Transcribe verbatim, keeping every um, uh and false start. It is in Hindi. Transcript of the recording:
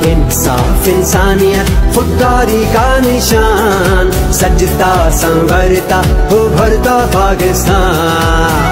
इंसाफ इंसानियत खुददारी का निशान, सजता संवरता उभरता पाकिस्तान।